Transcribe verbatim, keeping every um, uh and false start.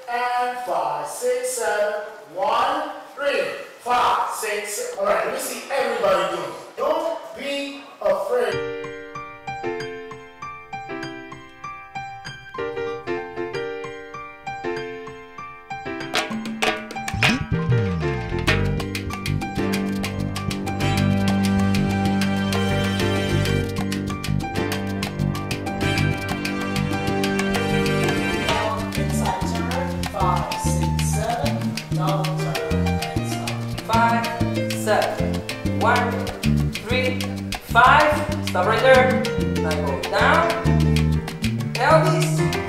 and five, six, seven, one, three, five, six, seven. All right, let me see everybody doing it. Don't be afraid. Seven, one, three, five, stop right there, now go down, pelvis,